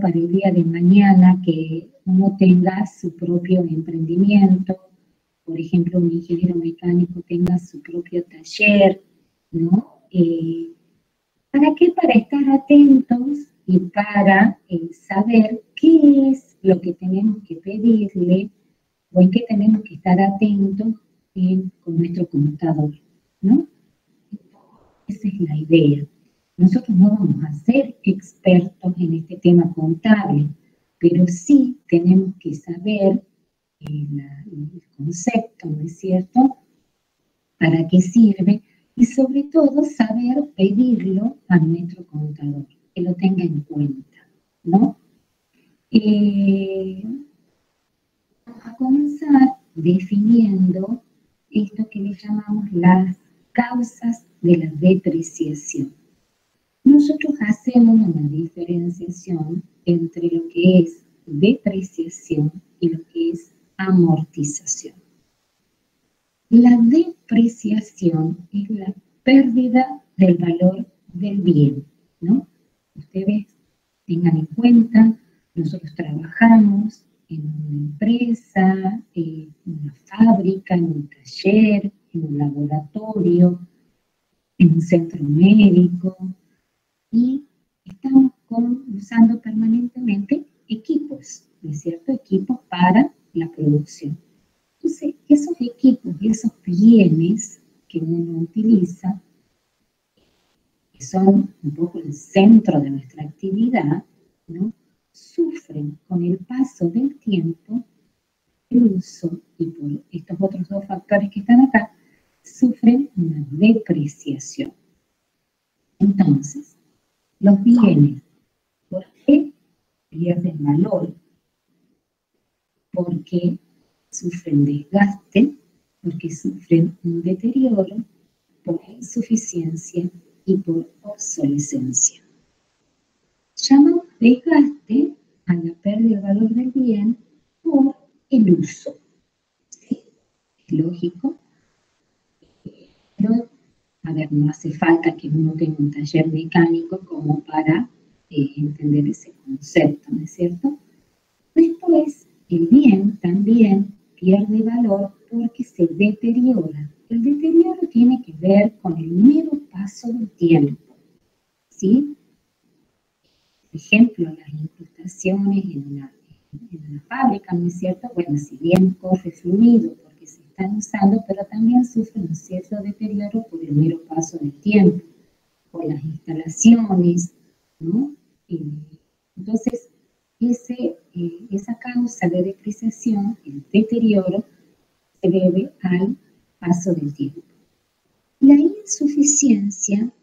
para el día de mañana que uno tenga su propio emprendimiento, por ejemplo, un ingeniero mecánico tenga su propio taller, ¿no? ¿Para qué? Para estar atentos y para saber qué es lo que tenemos que pedirle o en qué tenemos que estar atentos con nuestro computador, ¿no? Esa es la idea. Nosotros no vamos a ser expertos en este tema contable, pero sí tenemos que saber el concepto, ¿no es cierto? ¿Para qué sirve? Y sobre todo saber pedirlo a nuestro contador, que lo tenga en cuenta, ¿no? Vamos a comenzar definiendo esto que le llamamos las causas de la depreciación. Nosotros hacemos una diferenciación entre lo que es depreciación y lo que es amortización. La depreciación es la pérdida del valor del bien, ¿no? Ustedes tengan en cuenta, nosotros trabajamos en una empresa, en una fábrica, en un taller, en un laboratorio, en un centro médico, y estamos usando permanentemente equipos, ¿no es cierto? Equipos para la producción. Entonces, esos equipos y esos bienes que uno utiliza, que son un poco el centro de nuestra actividad, ¿no? Sufren con el paso del tiempo, el uso, y por estos otros dos factores que están acá, sufren una depreciación. Entonces, los bienes, ¿por qué pierden valor? Porque sufren desgaste, porque sufren un deterioro, por insuficiencia y por obsolescencia. Llamamos desgaste a la pérdida de valor del bien por el uso. ¿Sí? Es lógico, pero a ver, no hace falta que uno tenga un taller mecánico como para entender ese concepto, ¿no es cierto? Después, el bien también pierde valor porque se deteriora. El deterioro tiene que ver con el mero paso del tiempo, ¿sí? Por ejemplo, las incrustaciones en una fábrica, ¿no es cierto? Bueno, si bien corre fluido porque se están usando, pero también sufren un cierto deterioro por el mero paso del tiempo, por las instalaciones, ¿no? Entonces, esa causa de depreciación, el deterioro, se debe al paso del tiempo. La insuficiencia,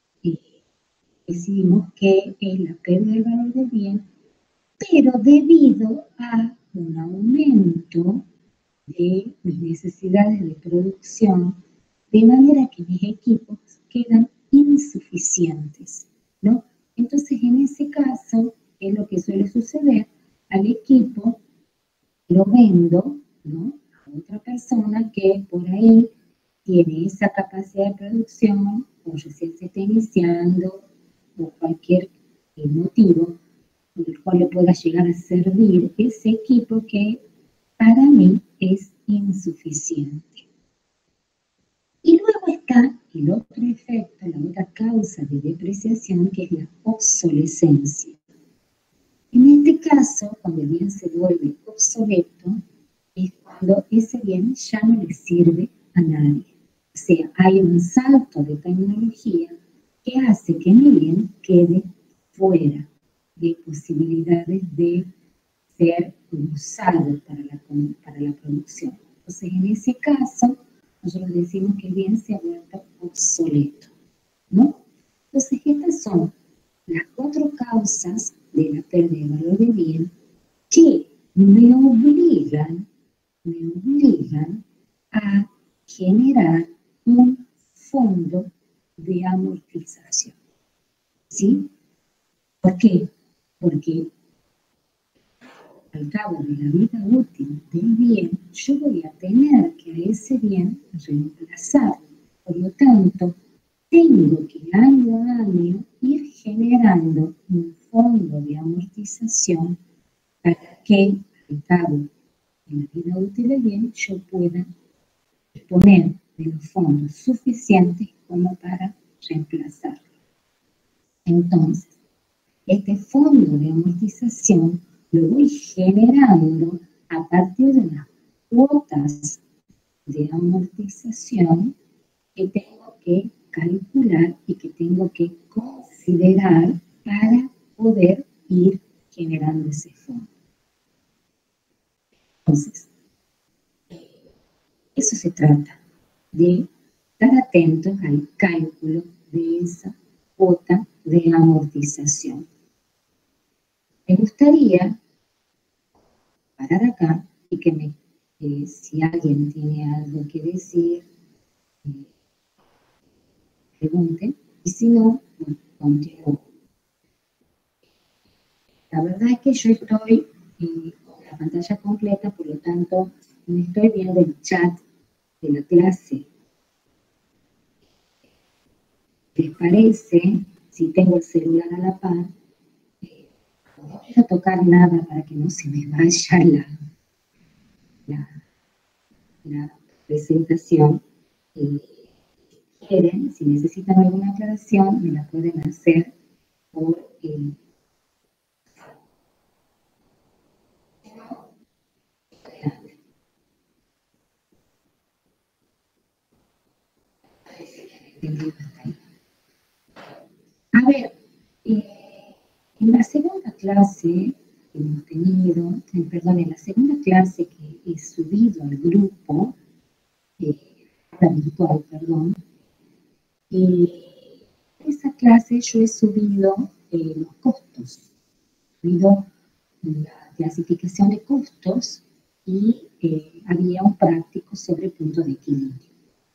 decimos que es la pérdida del valor del bien, pero debido a un aumento de mis necesidades de producción, de manera que mis equipos quedan insuficientes, ¿no? Entonces, en ese caso, es lo que suele suceder, al equipo lo vendo, ¿no?, a otra persona que por ahí tiene esa capacidad de producción, o recién se está iniciando, o cualquier motivo por el cual le pueda llegar a servir ese equipo que para mí es insuficiente. Y luego está el otro efecto, la otra causa de depreciación, que es la obsolescencia. En este caso, cuando el bien se vuelve obsoleto, es cuando ese bien ya no le sirve a nadie. O sea, hay un salto de tecnología que hace que mi bien quede fuera de posibilidades de ser usado para la producción. Entonces, en ese caso, nosotros decimos que el bien se ha vuelto obsoleto, ¿no? Entonces, estas son las cuatro causas de la pérdida de valor del bien que me obligan a generar un fondo de amortización. ¿Sí? ¿Por qué? Porque al cabo de la vida útil del bien, yo voy a tener que a ese bien reemplazarlo. Por lo tanto, tengo que año a año ir generando un fondo de amortización para que al cabo de la vida útil del bien yo pueda disponer de los fondos suficientes como para reemplazarlo. Entonces, este fondo de amortización lo voy generando a partir de las cuotas de amortización que tengo que calcular y que tengo que considerar para poder ir generando ese fondo. Entonces, eso se trata, de estar atentos al cálculo de esa cuota de amortización. Me gustaría parar acá y que si alguien tiene algo que decir, pregunte, y si no, bueno, continúo. La verdad es que yo estoy con la pantalla completa, por lo tanto, no estoy viendo el chat de la clase. ¿Les parece? Si tengo el celular a la par, no quiero tocar nada para que no se me vaya la presentación. Si quieren, si necesitan alguna aclaración, me la pueden hacer por a ver, en la segunda clase que hemos tenido, perdón, en la segunda clase que he subido al grupo, la virtual, perdón, en esa clase yo he subido los costos, he subido la clasificación de costos y había un práctico sobre punto de equilibrio.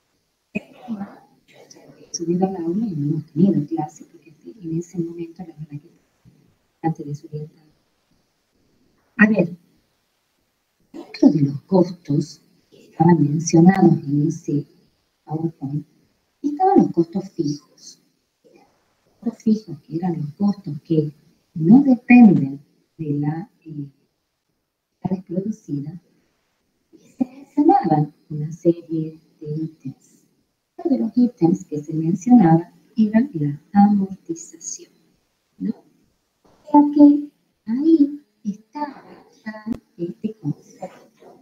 He subido al aula y no hemos tenido clase porque en ese momento la verdad que antes de subir. A ver, dentro de los costos que estaban mencionados en ese PowerPoint, estaban los costos fijos. Los costos fijos, que eran los costos que no dependen de la producida, y se mencionaban una serie de ítems. Uno de los ítems que se mencionaba era la amortización, ¿no? O sea que ahí estaba ya este concepto.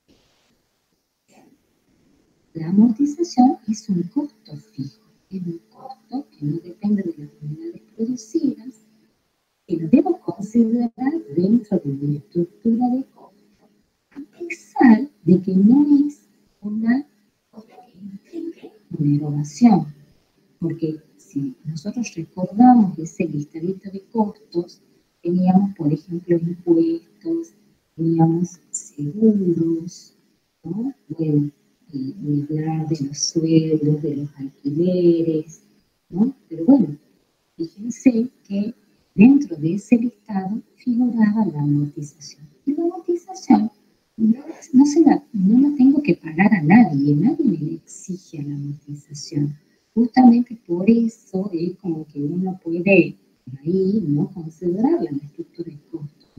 La amortización es un costo fijo, es un costo que no depende de las unidades producidas, que lo debo considerar dentro de mi estructura de costo, a pesar de que no es una cosa que implique una erogación, porque si nosotros recordamos ese listadito de costos, teníamos, por ejemplo, impuestos, teníamos seguros, ¿no? Bueno, ni hablar de los sueldos, de los alquileres, ¿no? Pero bueno, fíjense que dentro de ese listado figuraba la amortización. Y la amortización no la tengo que pagar a nadie me exige la amortización. Justamente por eso es como que uno puede ahí no considerarla en la estructura de costos.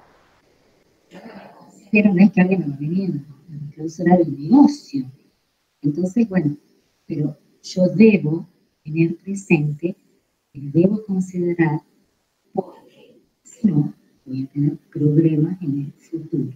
Pero no es que alguien me lo venía a clausurar el negocio. Entonces, bueno, pero yo debo tener presente que lo debo considerar porque si no, voy a tener problemas en el futuro.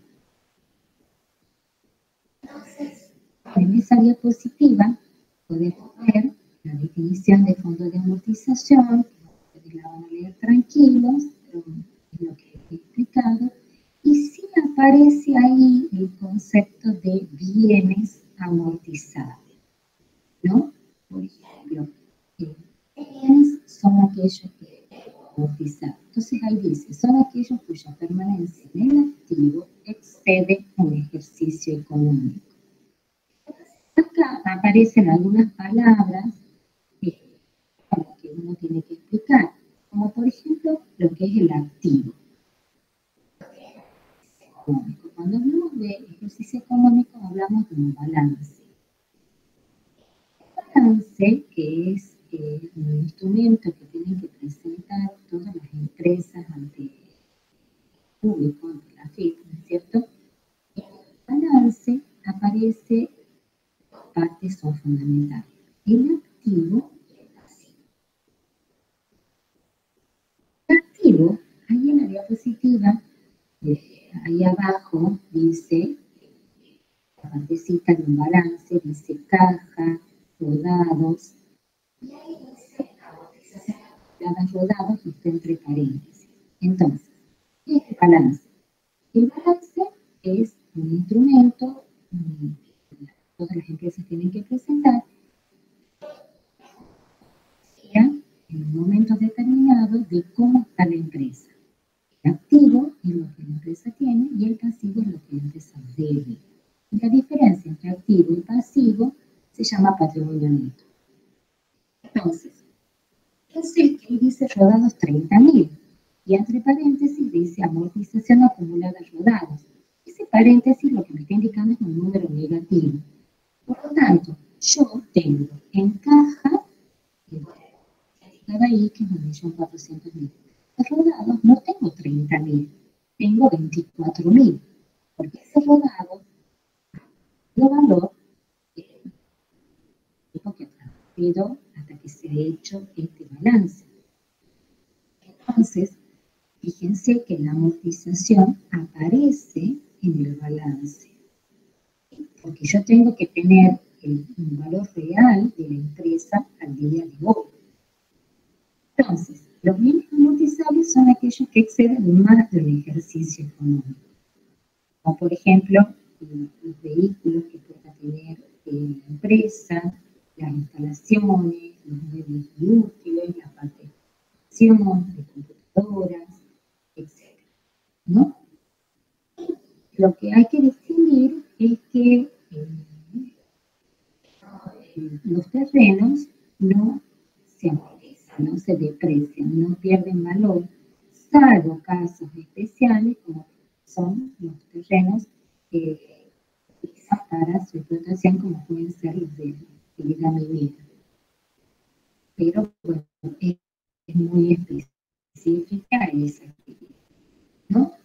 Entonces, en esa diapositiva podemos ver la definición de fondo de amortización, que ustedes la van a leer tranquilos, pero es lo que he explicado, y sí aparece ahí el concepto de bienes amortizables, ¿no? Por ejemplo, bienes son aquellos que amortizar. Entonces ahí dice, son aquellos cuya permanencia en el activo excede un ejercicio económico. Acá aparecen algunas palabras que uno tiene que explicar, como por ejemplo lo que es el activo. Cuando hablamos de ejercicio económico hablamos de un balance. El balance, que es un instrumento que tienen que presentar todas las empresas ante el público, ante la FIP, ¿no es cierto? En el balance aparece partes son fundamentales. El activo y el pasivo. El activo, ahí en la diapositiva, ahí abajo dice, la partecita de un balance, dice caja, rodados, y ahí dice amortización acumulada rodados, y está entre paréntesis. Entonces, ¿qué es el balance? El balance es un instrumento, todas las empresas tienen que presentar, en un momento determinado de cómo está la empresa. El activo es lo que la empresa tiene y el pasivo es lo que la empresa debe. Y la diferencia entre activo y pasivo se llama patrimonio neto. Entonces, yo sé que ahí dice rodados 30.000 y entre paréntesis dice amortización acumulada rodados. Ese paréntesis lo que me está indicando es un número negativo. Por lo tanto, yo tengo en caja, indicada ahí que es 1.400.000. Los rodados no tengo 30.000, tengo 24.000, porque ese rodado, el valor, es lo que ha transcurrido hasta que se ha hecho este balance. Entonces, fíjense que la amortización aparece en el balance, porque yo tengo que tener el valor real de la empresa al día de hoy. Entonces, los bienes amortizables son aquellos que exceden más de un ejercicio económico, como por ejemplo los vehículos que pueda tener la empresa, las instalaciones, los medios y útiles, la parte de producción, de computadoras, etc. ¿No? Lo que hay que distinguir es que los terrenos no se amortizan, no se deprecian, no pierden valor, salvo casos especiales como son los terrenos quizás para su explotación, como pueden ser los de vida minera. Pero bueno, es muy específica esa actividad, ¿no?